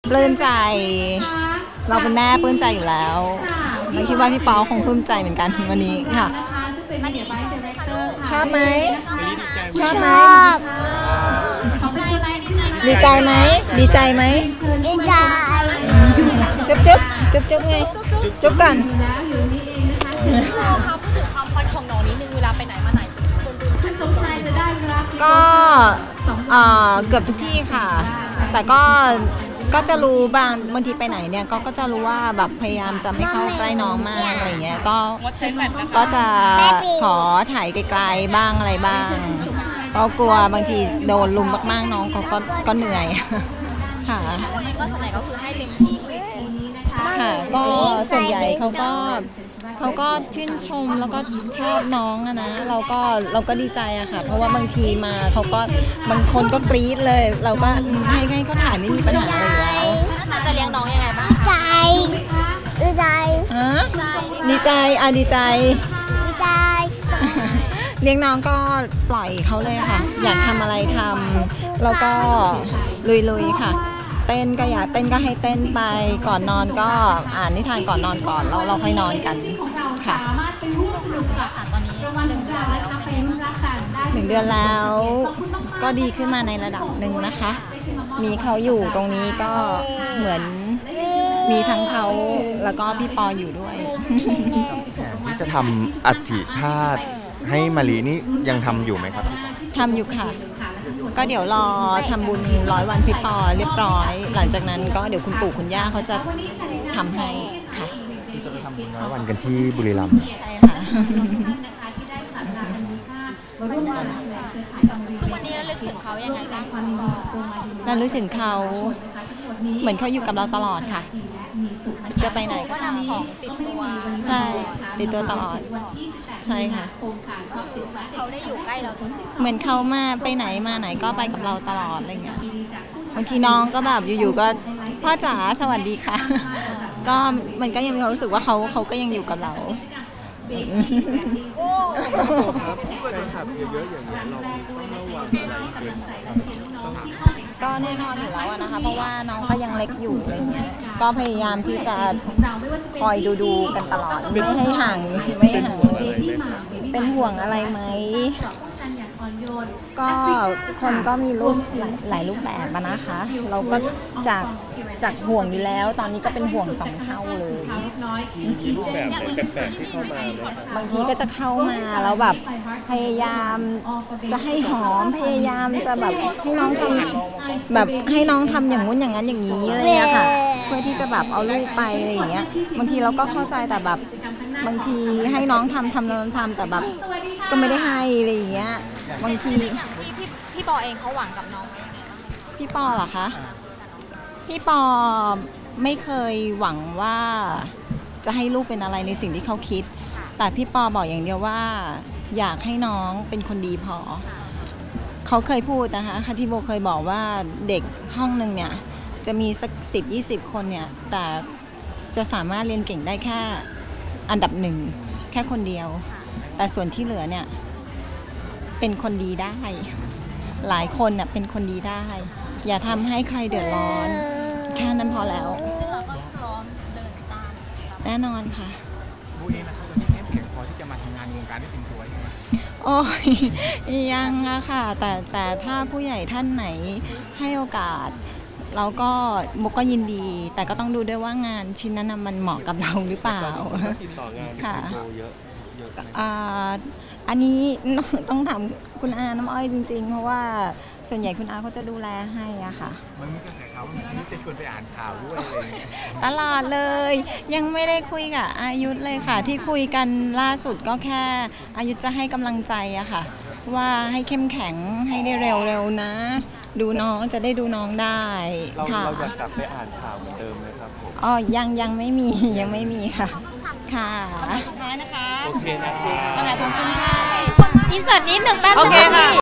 ปลื้มใจเราเป็นแม่ปลื้มใจอยู่แล้วไม่คิดว่าพี่ปอคงปลื้มใจเหมือนกันวันนี้ค่ะชอบไหมชอบไหมดีใจไหมดีใจไหมดีใจจุ๊บจุ๊บจุ๊บจุ๊บไงจุ๊บกันเขาพูดถึงความฮอตของน้องนิดนึงเวลาไปไหนมาไหนคุณสมชายจะได้รับก็เกือบทุกที่ค่ะแต่ก็จะรู้บางทีไปไหนเนี่ยก็จะรู้ว่าแบบพยายามจะไม่เข้าใกล้น้องมากอะไรเงี้ยก็จะขอถ่ายไกลๆบ้างอะไรบ้างก็กลัวบางทีโดนลุมมากๆน้องก็เหนื่อยค่ะก็ส่วนใหญ่ก็คือให้เต็มที่ค่ะก็ส่วนใหญ่เขาก็ชื่นชมแล้วก็ชอบน้องนะเราก็ดีใจอะค่ะเพราะว่าบางทีมาเขาก็บางคนก็กรี๊ดเลยเราก็ให้เขาถ่ายไม่มีปัญหาอะไรอยู่แล้วจะเลี้ยงน้องยังไงบ้างใจดีใจดีใจดีใจดีใจเลี้ยงน้องก็ปล่อยเขาเลยค่ะอยากทำอะไรทำแล้วก็ลุยๆค่ะเต้นก็อยากเต้นก็ให้เต้นไปก่อนนอนก็อ่านนิทานก่อนนอนก่อนแล้วเราค่อยนอนกันค่ะตอนนี้ 1 เดือนแล้วก็ดีขึ้นมาในระดับหนึ่งนะคะมีเขาอยู่ตรงนี้ก็เหมือนมีทั้งเขาแล้วก็พี่ปออยู่ด้วยที่จะทำอัฐิธาตุให้มะลินี่ยังทำอยู่ไหมครับทำอยู่ค่ะก็เดี๋ยวรอทำบุญ100 วันพี่ปอเรียบร้อยหลังจากนั้นก็เดี๋ยวคุณปู่คุณย่าเขาจะทำให้ค่ะที่จะไปทำบุญ100 วันกันที่บุรีรัมย์ใช่ค่ะวันนี้ระลึกถึงเขายังไงบ้างระลึกถึงเขาเหมือนเขาอยู่กับเราตลอดค่ะจะไปไหนก็นำของติดตัวใช่ติดตัวตลอดใช่ค่ะเขาได้อยู่ใกล้เราเหมือนเขามาไปไหนมาไหนก็ไปกับเราตลอดอะไรเงี้ยบางทีน้องก็แบบอยู่ๆก็พ่อจ๋าสวัสดีค่ะก็มันก็ยังมีความรู้สึกว่าเขาก็ยังอยู่กับเราก็แน่นอนอยู่แล้วนะคะเพราะว่าน้องก็ยังเล็กอยู่อะไรเงี้ยก็พยายามที่จะคอยดูกันตลอดไม่ให้ห่างเป็นห่วงอะไรไหมก็คนก็มีรูปหลายรูปแบบนะคะเราก็จากห่วงอยู่แล้วตอนนี้ก็เป็นห่วง2 เท่าเลยมีรูปแบบไหนแปลกๆที่เข้ามาบางทีก็จะเข้ามาแล้วแบบพยายามจะให้หอมพยายามจะแบบให้น้องทำแบบให้น้องทำอย่างงู้นอย่างนั้นอย่างนี้อะไรอย่างเงี้ยค่ะเพื่อที่จะแบบเอาลูกไปอะไรอย่างเงี้ยบางทีเราก็เข้าใจแต่แบบบางทีให้น้องทำแต่แบบก็ไม่ได้ให้อะไรอย่างเงี้ยบางทีพี่ปอเองเขาหวังกับน้องไว้ยังไงบ้างพี่ปอเหรอคะพี่ปอไม่เคยหวังว่าจะให้ลูกเป็นอะไรในสิ่งที่เขาคิดแต่พี่ปอบอกอย่างเดียวว่าอยากให้น้องเป็นคนดีพอเขาเคยพูดนะคะที่โบเคยบอกว่าเด็กห้องนึงเนี่ยจะมีสัก10-20 คนเนี่ยแต่จะสามารถเรียนเก่งได้แค่อันดับ1แค่คนเดียวแต่ส่วนที่เหลือเนี่ยเป็นคนดีได้หลายคนน่ะเป็นคนดีได้อย่าทำให้ใครเดือดร้อนแค่นั้นพอแล้วเราก็พร้อมเดินตามแน่นอนค่ะบูนี้นะครับวันนี้เข้มแข็งพอที่จะมาทำงานวงการได้เต็มตัวใช่ไหมโอ้ยยังอะค่ะแต่ถ้าผู้ใหญ่ท่านไหนให้โอกาสเราก็มุกก็ยินดีแต่ก็ต้องดูด้วยว่างานชิ้นนั้นมันเหมาะกับเราหรือเปล่าค่ะอันนี้ต้องถามคุณอาน้ำอ้อยจริงๆเพราะว่าส่วนใหญ่คุณอาเขาจะดูแลให้อะค่ะมันมีกระแสข่าวว่าจะชวนไปอ่านข่าวด้วยตลอดเลยยังไม่ได้คุยกับอายุธเลยค่ะที่คุยกันล่าสุดก็แค่อายุธจะให้กำลังใจอะค่ะว่าให้เข้มแข็งให้ได้เร็วๆนะดูน้องจะได้ดูน้องได้ค่ะเราอยากกลับไปอ่านข่าวเหมือนเดิมไหมครับผมยังไม่มีค่ะค่ะสุดท้ายนะคะโอเคนะคะขอบคุณค่ะอินเสิร์ตนิดหนึ่งแป๊บนึงค่ะ